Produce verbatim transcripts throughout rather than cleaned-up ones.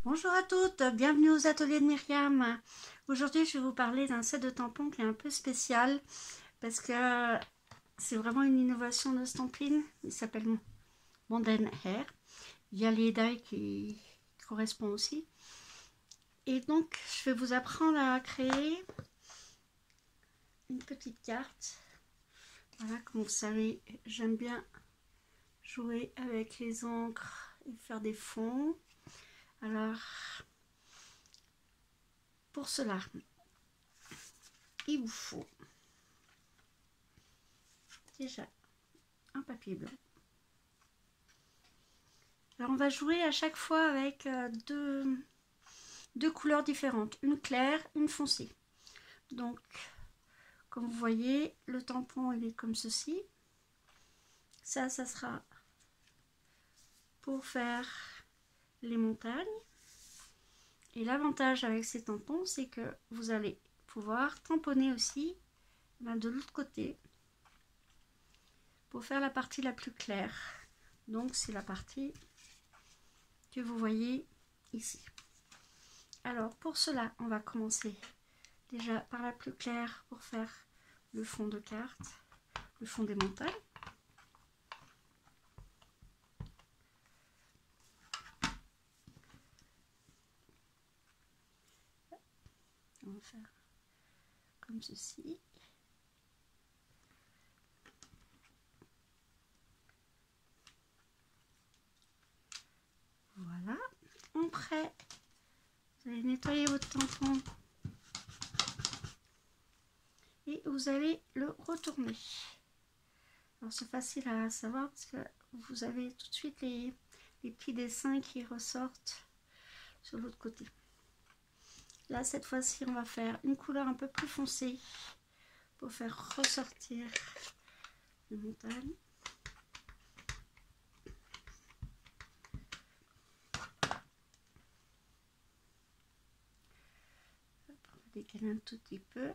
Bonjour à toutes, bienvenue aux ateliers de Myriam. Aujourd'hui je vais vous parler d'un set de tampons qui est un peu spécial parce que c'est vraiment une innovation de Stampin'. Il s'appelle Monden Hair. Il y a les die qui correspondent aussi. Et donc je vais vous apprendre à créer une petite carte. Voilà, comme vous savez, j'aime bien jouer avec les encres et faire des fonds. Alors, pour cela, il vous faut déjà un papier blanc. Alors on va jouer à chaque fois avec deux, deux couleurs différentes, une claire, une foncée. Donc, comme vous voyez, le tampon il est comme ceci. Ça, ça sera pour faire les montagnes. Et l'avantage avec ces tampons, c'est que vous allez pouvoir tamponner aussi ben, de l'autre côté pour faire la partie la plus claire. Donc c'est la partie que vous voyez ici. Alors pour cela, on va commencer déjà par la plus claire pour faire le fond de carte, le fond des montagnes. On va faire comme ceci. Voilà. Après, vous allez nettoyer votre tampon et vous allez le retourner. Alors c'est facile à savoir parce que vous avez tout de suite les, les petits dessins qui ressortent sur l'autre côté. Là cette fois-ci on va faire une couleur un peu plus foncée pour faire ressortir les montagnes. On va décaler un tout petit peu.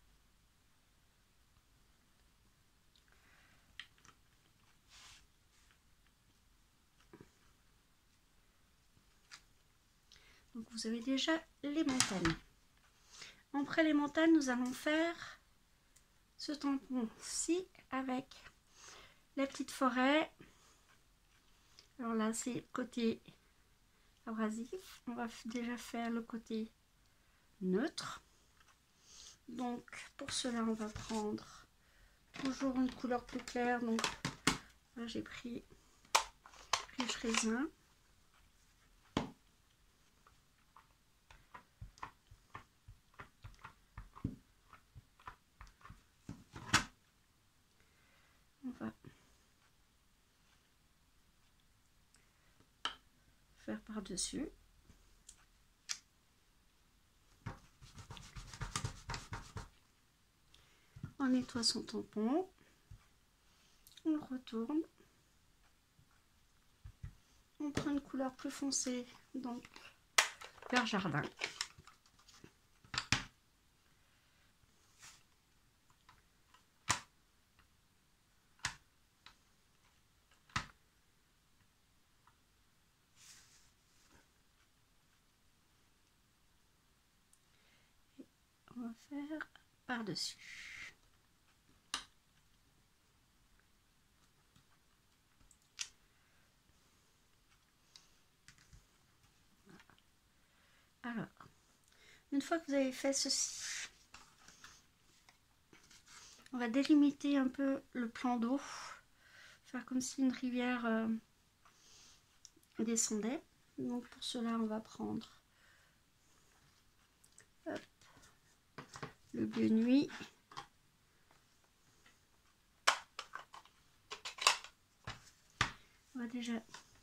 Donc vous avez déjà les montagnes. Après les montagnes, nous allons faire ce tampon-ci avec la petite forêt. Alors là, c'est côté abrasif. On va déjà faire le côté neutre. Donc pour cela, on va prendre toujours une couleur plus claire. Donc là, j'ai pris riche raisin. On va faire par-dessus. On nettoie son tampon. On le retourne. On prend une couleur plus foncée, donc vert jardin. On va faire par-dessus. Alors, une fois que vous avez fait ceci, on va délimiter un peu le plan d'eau, faire comme si une rivière euh, descendait. Donc pour cela, on va prendre hop, le bleu nuit. On va déjà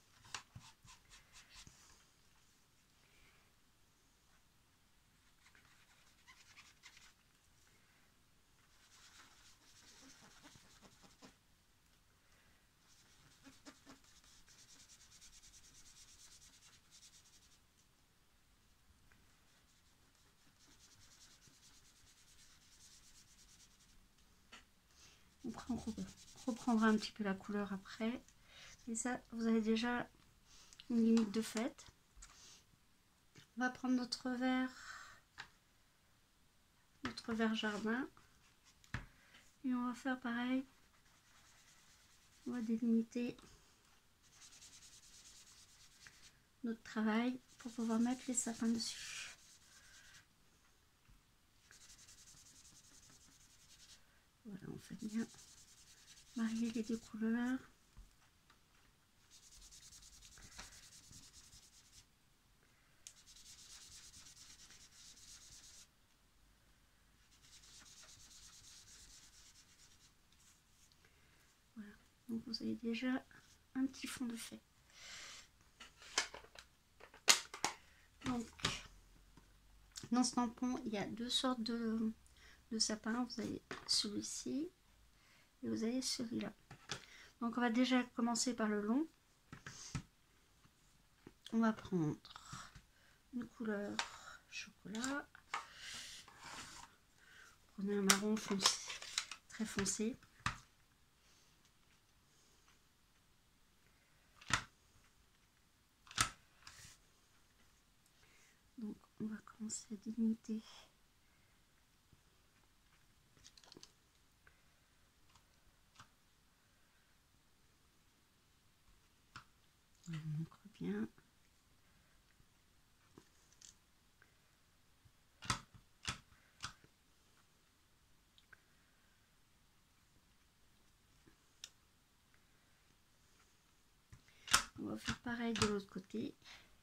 on reprendra un petit peu la couleur après. Et ça, vous avez déjà une limite de fait. On va prendre notre verre, notre verre jardin. Et on va faire pareil. On va délimiter notre travail pour pouvoir mettre les sapins dessus. Voilà, on fait bien marier les deux couleurs. Voilà, donc vous avez déjà un petit fond de fait. Donc, dans ce tampon, il y a deux sortes de, de sapins. Vous avez celui-ci et vous avez celui-là. Donc, on va déjà commencer par le long. On va prendre une couleur chocolat. Prenez un marron foncé, très foncé. Donc, on va commencer à délimiter on montre bien. On va faire pareil de l'autre côté.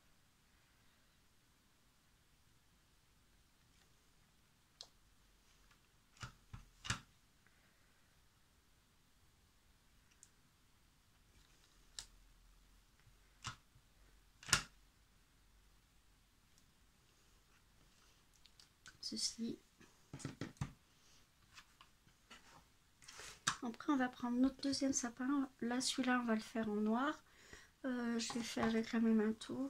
Ceci. Après, on va prendre notre deuxième sapin. Là, celui-là, on va le faire en noir. Euh, je l'ai fait avec la même tour.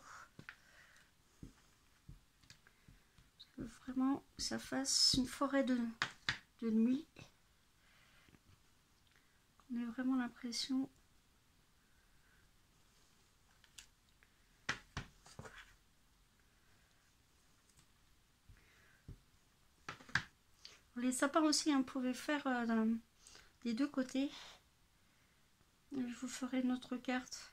Je veux vraiment que ça fasse une forêt de, de nuit. On a vraiment l'impression les sapins aussi, on pouvait faire euh, des deux côtés. Je vous ferai notre carte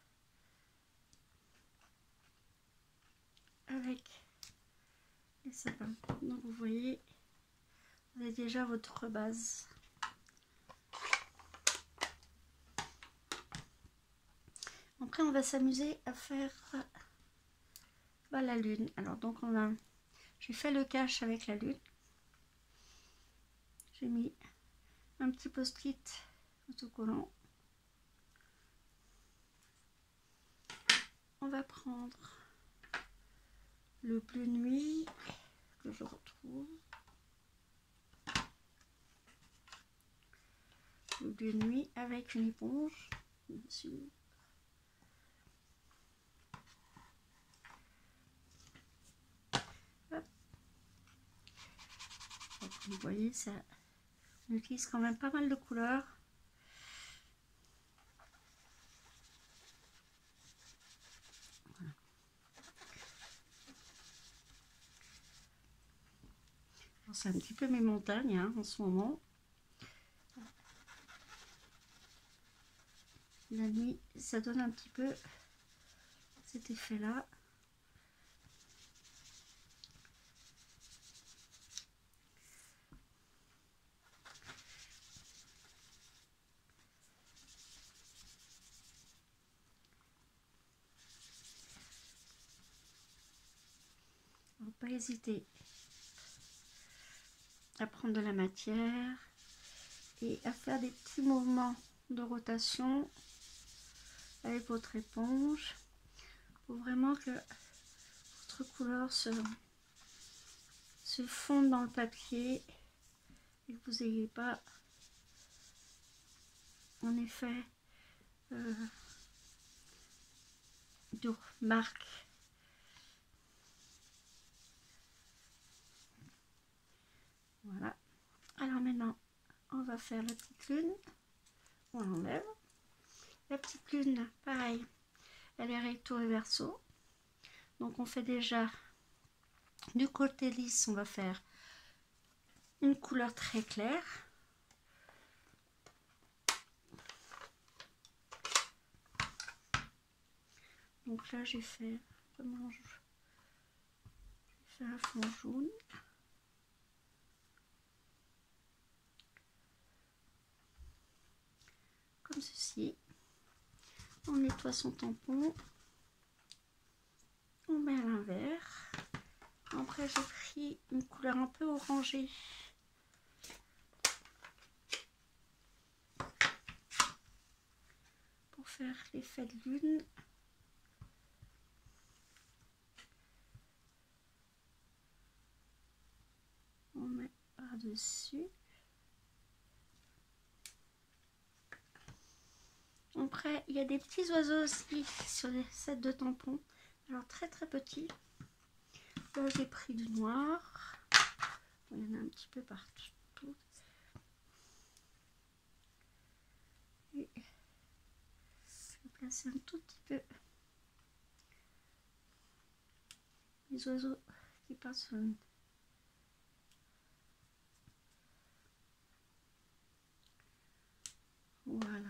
avec les sapins. Donc vous voyez, vous avez déjà votre base. Après, on va s'amuser à faire bah, la lune. Alors donc on a, j'ai fait le cache avec la lune. J'ai mis un petit post-it autocollant. On va prendre le bleu nuit que je retrouve. Le bleu nuit avec une éponge, bien sûr. Hop. Vous voyez, ça, on utilise quand même pas mal de couleurs. Voilà. C'est un petit peu mes montagnes hein, en ce moment. La nuit, ça donne un petit peu cet effet-là. On ne va pas hésiter à prendre de la matière et à faire des petits mouvements de rotation avec votre éponge pour vraiment que votre couleur se, se fonde dans le papier et que vous n'ayez pas en effet euh, de marques. Voilà. Alors maintenant, on va faire la petite lune. On l'enlève. La petite lune, pareil, elle est recto et verso. Donc on fait déjà Du côté lisse, on va faire une couleur très claire. Donc là, j'ai fait, j'ai fait un fond jaune. Comme ceci. On nettoie son tampon. On met à l'envers. Après, j'ai pris une couleur un peu orangée. Pour faire l'effet de lune. On met par-dessus. Après, il y a des petits oiseaux aussi sur les sets de tampons. Alors très très petits. Là, j'ai pris du noir. Il y en a un petit peu partout. Et je vais placer un tout petit peu les oiseaux qui passent sur une... Voilà.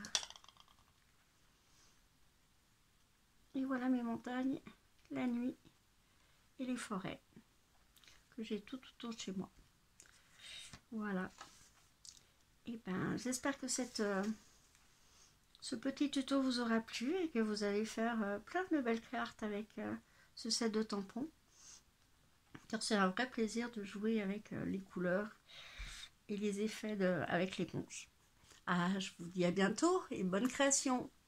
Et voilà mes montagnes, la nuit et les forêts que j'ai tout autour de chez moi. Voilà. Et ben j'espère que cette, euh, ce petit tuto vous aura plu et que vous allez faire euh, plein de belles cartes avec euh, ce set de tampons. Car c'est un vrai plaisir de jouer avec euh, les couleurs et les effets de, avec l'éponge. Ah, je vous dis à bientôt et bonne création!